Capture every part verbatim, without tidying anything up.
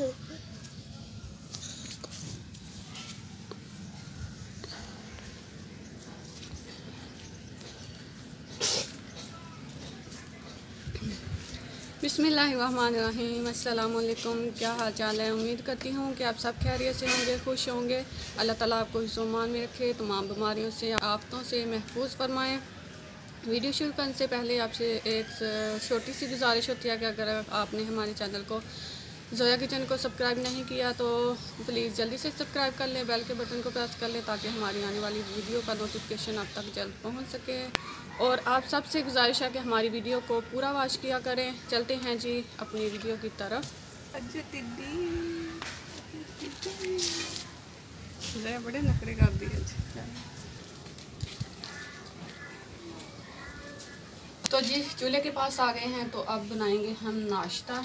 बिस्मिल्लाहिर्रहमानिर्रहीम। अस्सलाम वालेकुम। क्या हाल चाल है? उम्मीद करती हूँ कि आप सब खैरियत से होंगे, खुश होंगे। अल्लाह ताला आपको हिस्सों-मान में रखे, तमाम बीमारियों से, आफतों से महफूज फरमाएँ। वीडियो शुरू करने से पहले आपसे एक छोटी सी गुजारिश होती है कि अगर आपने हमारे चैनल को ज़ोया किचन को सब्सक्राइब नहीं किया तो प्लीज़ जल्दी से सब्सक्राइब कर लें, बेल के बटन को प्रेस कर लें ताकि हमारी आने वाली वीडियो का नोटिफिकेशन आप तक जल्द पहुंच सके। और आप सबसे गुजारिश है कि हमारी वीडियो को पूरा वॉच किया करें। चलते हैं जी अपनी वीडियो की तरफ। बड़े नखरे कर दिए। तो जी चूल्हे के पास आ गए हैं, तो अब बनाएंगे हम नाश्ता।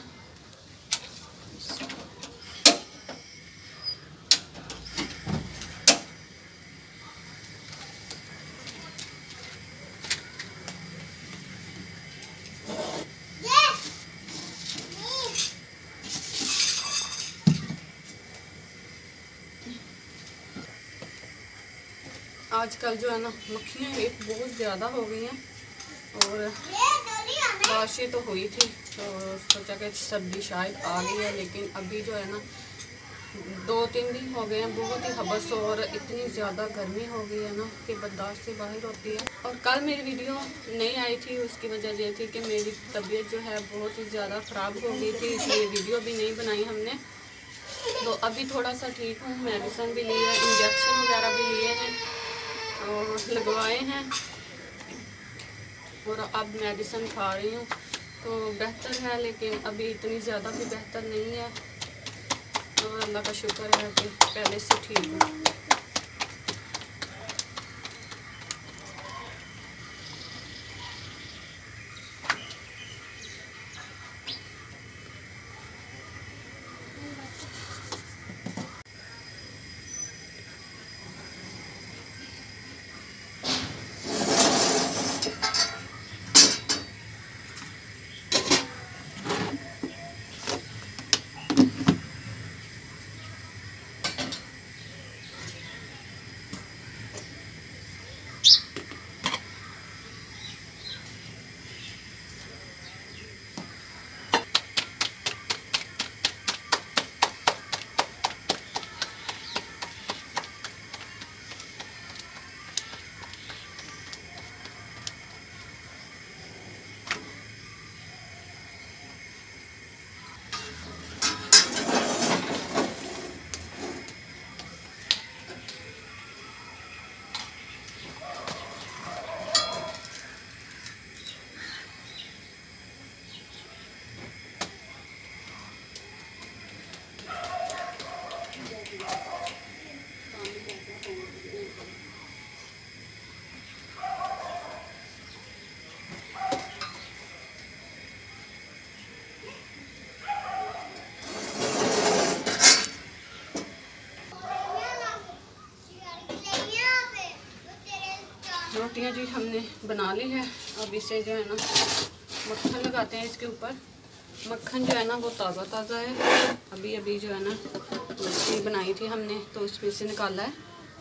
आजकल जो है ना मक्खियाँ एक बहुत ज़्यादा हो गई हैं और बारिशें तो हुई थी तो सोचा कि सर्दी शायद आ गई है, लेकिन अभी जो है ना दो तीन दिन हो गए हैं बहुत ही हबस और इतनी ज़्यादा गर्मी हो गई है ना कि बर्दाश्त से बाहर होती है। और कल मेरी वीडियो नहीं आई थी, उसकी वजह ये थी कि मेरी तबीयत जो है बहुत ही ज़्यादा ख़राब हो गई थी, इसलिए वीडियो भी नहीं बनाई हमने। तो अभी थोड़ा सा ठीक हूँ, मेडिसिन भी ली है, इंजेक्शन वगैरह भी लिए हैं और लगवाए हैं और अब मेडिसिन खा रही हूँ तो बेहतर है, लेकिन अभी इतनी ज़्यादा भी बेहतर नहीं है। और अल्लाह का शुक्र है कि पहले से ठीक हूँ। रोटियां जी हमने बना ली है। अब इसे जो है ना मक्खन लगाते हैं इसके ऊपर। मक्खन जो है ना वो ताज़ा ताज़ा है, अभी अभी जो है ना लस्सी बनाई थी हमने तो उसमें से निकाला है।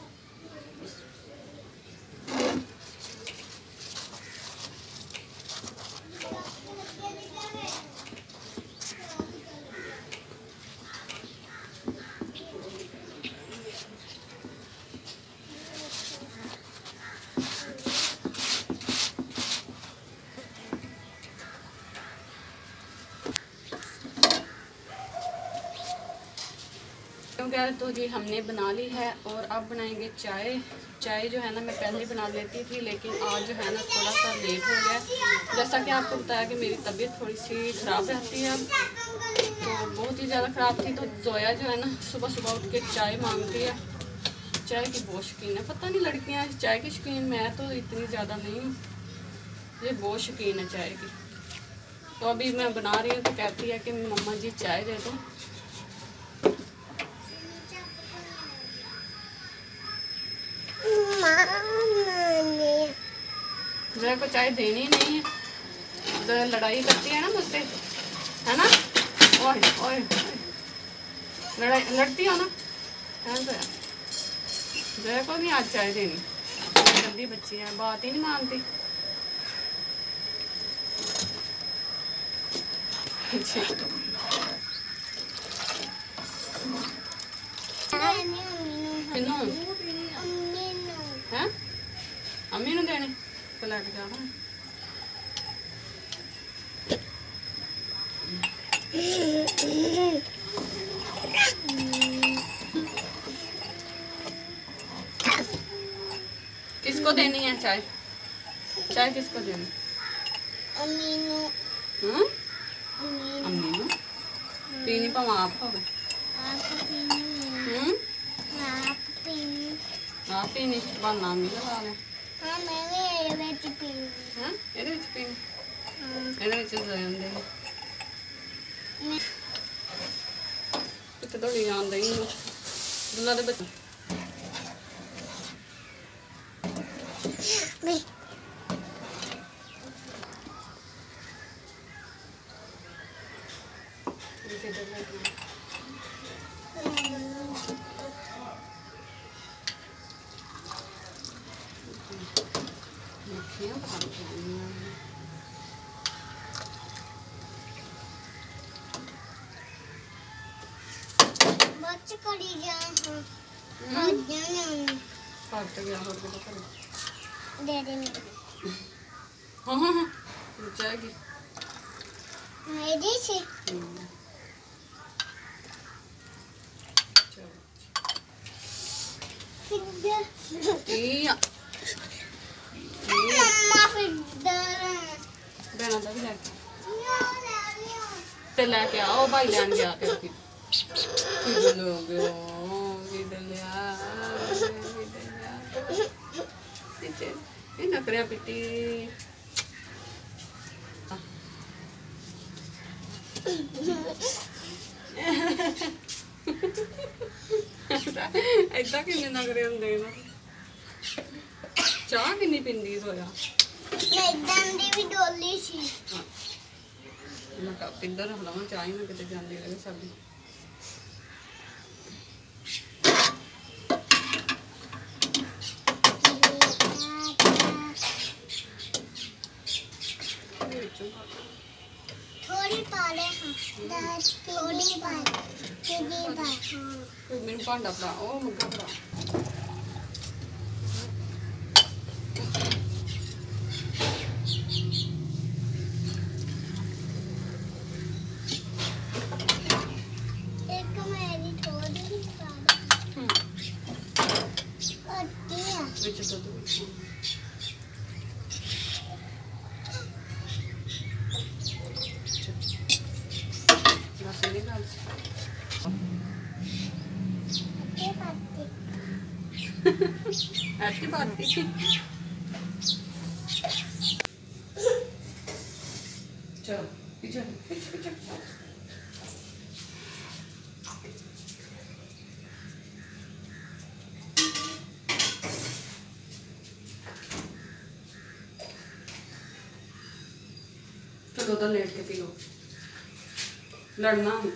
गैस तो जी हमने बना ली है और अब बनाएंगे चाय। चाय जो है ना मैं पहले बना लेती थी, लेकिन आज जो है ना थोड़ा सा लेट हो गया। जैसा कि आपको बताया कि मेरी तबीयत थोड़ी सी ख़राब रहती है अब, तो बहुत ही ज़्यादा ख़राब थी। तो जोया जो है ना सुबह सुबह उठ के चाय मांगती है, चाय की बहुत शौकीन है। पता नहीं लड़कियाँ चाय की शौकीन, मैं तो इतनी ज़्यादा नहीं हूँ, ये बहुत शौकीन है चाय की। तो अभी मैं बना रही हूँ तो कहती है कि मम्मा जी चाय दे दो। जरा को चाय देनी ही नहीं है, जरा लड़ाई करती है ना मुझसे, है ना। ओए ओए लड़ाई लड़ती हो ना, ऐसे जय को नहीं आज चाय देनी, जल्दी बच्ची है, बात ही नहीं मानती। हैं अम्मी नूं देने तो लैके जाना। किसको देनी है चाय? चाय किसको देनी? अम्मी नूं। हम्म अम्मी नूं पीनी भावें आप होवे। हम्म आप पीनी बहाना अम्मी लगा लें। हाँ मैं भी ये बेच पीनी। हैं ਇਹਦੇ ਵਿੱਚ ਪੀਣੀ? ਇਹਦੇ ਵਿੱਚ ਜਾਂਦੇ ਨੇ ਕਿਤੇ ਥੋੜੀ ਜਾਂਦੇ ਹੀ ਦੁੱਲਾ ਦੇ ਬੱਚੇ नहीं मक्खियाँ पता नहीं क्या हैं। बच्चे करी जाए हाँ और जाने काट गया और क्या करें? दे दे मेरे हाँ हाँ हाँ रुक जाएगी। मेरी से चलो iya मम्मा फिर डर बहना दा भी लैके ते लैके आओ भाई लैन गया ते फिर किधर हो गया किधर लिया किधर लिया नीचे ये नखरे पिटी ऐसा किन्ने नखरे होंदे ना चाह किन्नी पिंदी सोया मैं डंडी भी डोली सी मैं कब इधर हलावा चाह ही ना किते जांदी लगे सब थोड़ी पाले हाँ थोड़ी पाल थोड़ी पाल कोई मेरे भांडा पड़ा ओ मुद्दा पड़ा एक मेरी थोड़ी पाल अट्टी है विच तो अट्टी पाती ऐसी बात थी चलो पीछे पीछे पीछे चलो उधर लेट के पी लो लड़ना नहीं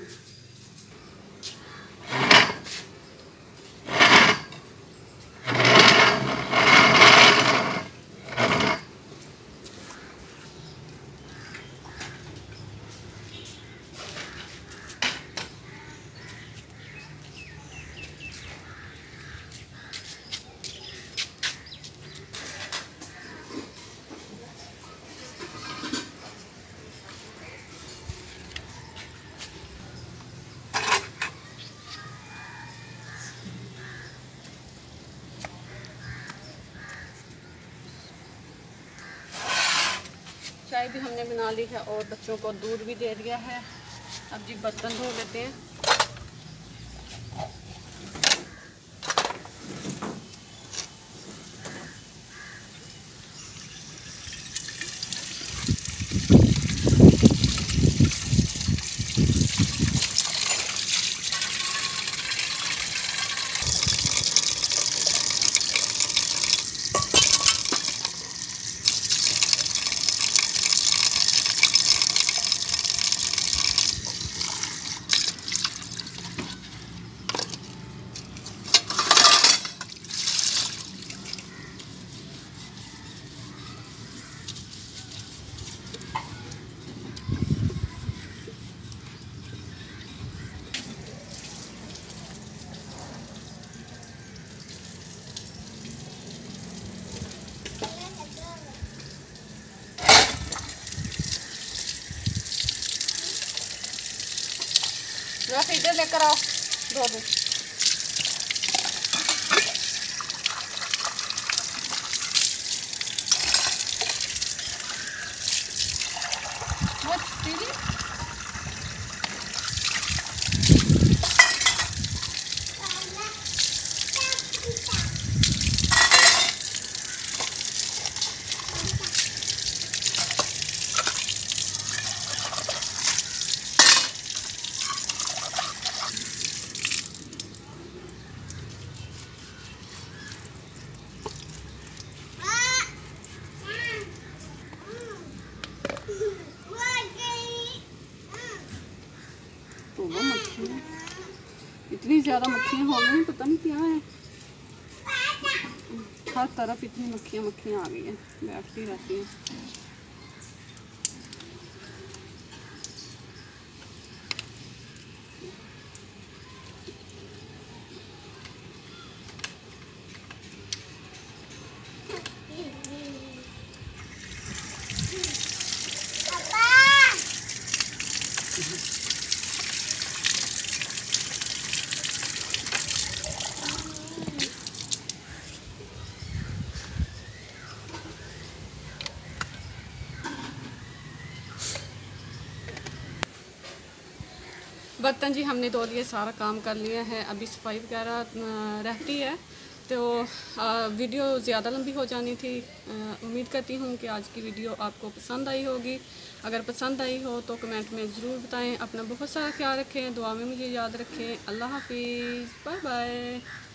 चाय भी हमने बना ली है और बच्चों को दूध भी दे दिया है। अब जी बर्तन धो लेते हैं। जरा फीडर लेकर आओ दो दो। तो वो मक्खियाँ इतनी ज़्यादा मक्खियाँ हो गई, पता नहीं क्या है, हर तरफ इतनी मक्खियाँ मक्खियाँ आ गई हैं, बैठती रहती हैं। बर्तन जी हमने धो लिए, सारा काम कर लिया है, अभी सफाई वगैरह रहती है। तो वीडियो ज़्यादा लंबी हो जानी थी। उम्मीद करती हूँ कि आज की वीडियो आपको पसंद आई होगी। अगर पसंद आई हो तो कमेंट में ज़रूर बताएं। अपना बहुत सारा ख्याल रखें, दुआ में मुझे याद रखें। अल्लाह हाफिज़, बाय बाय।